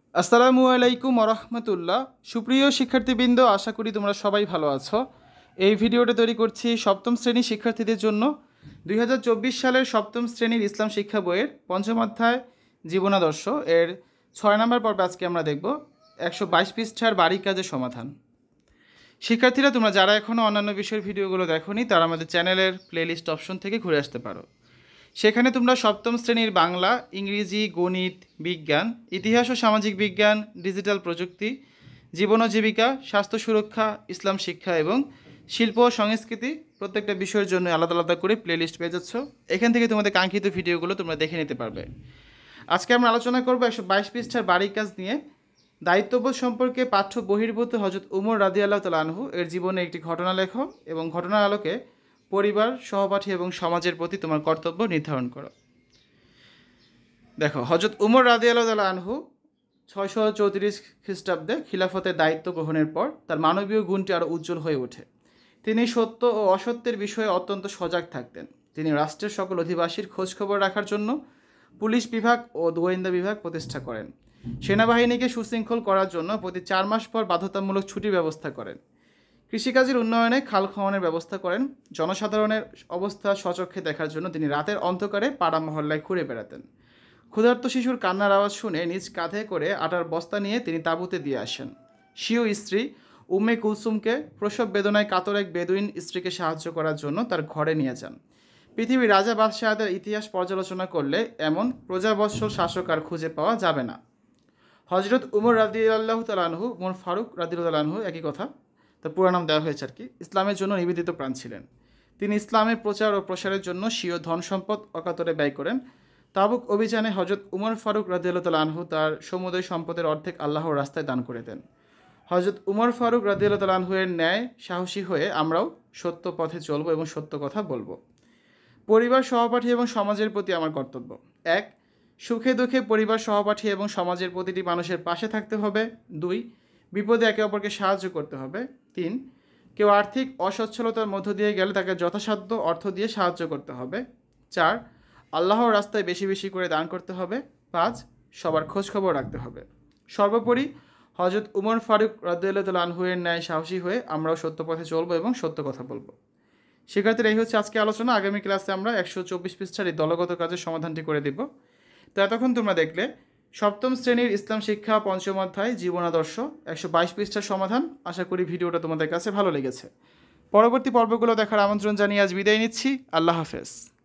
আসসালামু আলাইকুম ওরহমতুল্লাহ। সুপ্রিয় শিক্ষার্থীবৃন্দ, আশা করি তোমরা সবাই ভালো আছো। এই ভিডিওটা তৈরি করছি সপ্তম শ্রেণীর শিক্ষার্থীদের জন্য। 2024 সালের সপ্তম শ্রেণীর ইসলাম শিক্ষা বইয়ের পঞ্চম অধ্যায় জীবনাদর্শ এর 6 নম্বর পর্ব আজকে আমরা দেখব 122 পৃষ্ঠার বাড়ি কাজের সমাধান। শিক্ষার্থীরা, তোমরা যারা এখনও অন্যান্য বিষয়ের ভিডিওগুলো দেখোনি তারা আমাদের চ্যানেলের প্লেলিস্ট অপশন থেকে ঘুরে আসতে পারো। সেখানে তোমরা সপ্তম শ্রেণীর বাংলা, ইংরেজি, গণিত, বিজ্ঞান, ইতিহাস ও সামাজিক বিজ্ঞান, ডিজিটাল প্রযুক্তি, জীবন ও জীবিকা, স্বাস্থ্য সুরক্ষা, ইসলাম শিক্ষা এবং শিল্প ও সংস্কৃতি প্রত্যেকটা বিষয়ের জন্য আলাদা আলাদা করে প্লেলিস্ট পেয়ে যাচ্ছ। এখান থেকে তোমাদের কাঙ্ক্ষিত ভিডিওগুলো তোমরা দেখে নিতে পারবে। আজকে আমরা আলোচনা করবো 122 পৃষ্ঠার বাড়ির কাজ নিয়ে। দায়িত্ববোধ সম্পর্কে পাঠ্য বহির্ভূত হযরত উমর রাদিয়াল্লাহু তাআলা আনহু এর জীবনে একটি ঘটনা লেখো এবং ঘটনার আলোকে পরিবার, সহপাঠী এবং সমাজের প্রতি তোমার কর্তব্য নির্ধারণ করো। দেখো, হযরত উমর রাদিয়াল্লাহু তাআলা আনহু 634 খ্রিস্টাব্দে খিলাফতের দায়িত্ব গ্রহণের পর তার মানবীয় গুণটি আরও উজ্জ্বল হয়ে ওঠে। তিনি সত্য ও অসত্যের বিষয়ে অত্যন্ত সজাগ থাকতেন। তিনি রাষ্ট্রের সকল অধিবাসীর খোঁজখবর রাখার জন্য পুলিশ বিভাগ ও গোয়েন্দা বিভাগ প্রতিষ্ঠা করেন। সেনাবাহিনীকে সুশৃঙ্খল করার জন্য প্রতি 4 মাস পর বাধ্যতামূলক ছুটির ব্যবস্থা করেন। কৃষিকাজের উন্নয়নে খাল খননের ব্যবস্থা করেন। জনসাধারণের অবস্থা স্বচক্ষে দেখার জন্য তিনি রাতের অন্ধকারে পাড়া মহল্লায় ঘুরে বেড়াতেন। ক্ষুধার্ত শিশুর কান্নার আওয়াজ শুনে নিজ কাঁধে করে আটার বস্তা নিয়ে তিনি তাঁবুতে দিয়ে আসেন। স্বীয় স্ত্রী উম্মে কুলসুমকে প্রসব বেদনায় কাতর এক বেদুইন স্ত্রীকে সাহায্য করার জন্য তার ঘরে নিয়ে যান। পৃথিবীর রাজা বাদশাহদের ইতিহাস পর্যালোচনা করলে এমন প্রজাবৎসল শাসক আর খুঁজে পাওয়া যাবে না। হজরত উমর রাদিয়াল্লাহু তাআলা আনহু, উমর ফারুক রাদিয়াল্লাহু তাআলা আনহু, একই কথা, তার পুরো নাম দেওয়া হয়েছে আর কি, ইসলামের জন্য নিবেদিত প্রাণ ছিলেন। তিনি ইসলামের প্রচার ও প্রসারের জন্য স্বীয় ধন সম্পদ অকাতরে ব্যয় করেন। তাবুক অভিযানে হজরত উমর ফারুক রাদিয়াল্লাহু তাআলা আনহু তার সমুদয় সম্পদের অর্ধেক আল্লাহর রাস্তায় দান করে দেন। হজরত উমর ফারুক রাদিয়াল্লাহু তাআলা আনহু এর ন্যায় সাহসী হয়ে আমরাও সত্য পথে চলব এবং সত্য কথা বলবো। পরিবার, সহপাঠী এবং সমাজের প্রতি আমার কর্তব্য। 1. সুখে দুঃখে পরিবার, সহপাঠী এবং সমাজের প্রতিটি মানুষের পাশে থাকতে হবে। 2. বিপদে একে অপরকে সাহায্য করতে হবে। 3. কেউ আর্থিক অসচ্ছলতার মধ্য দিয়ে গেলে তাকে যথাসাধ্য অর্থ দিয়ে সাহায্য করতে হবে। 4. আল্লাহর রাস্তায় বেশি বেশি করে দান করতে হবে। 5. সবার খোঁজখবর রাখতে হবে। সর্বোপরি হযরত উমর ফারুক রাদিয়াল্লাহু তাআলা আনহু এর ন্যায় সাহসী হয়ে আমরাও সত্য পথে চলবো এবং সত্য কথা বলবো। শিক্ষার্থীরা, এই হচ্ছে আজকে আলোচনা। আগামী ক্লাসে আমরা 124 পৃষ্ঠার এই দলগত কাজের সমাধানটি করে দিব। তো এতক্ষণ তোমরা দেখলে সপ্তম শ্রেণীর ইসলাম শিক্ষা পঞ্চম অধ্যায় জীবনাদর্শ 122 পৃষ্ঠার সমাধান। আশা করি ভিডিওটা তোমাদের কাছে ভালো লেগেছে। পরবর্তী পর্বগুলো দেখার আমন্ত্রণ জানিয়ে আজ বিদায় নিচ্ছি। আল্লাহ হাফেজ।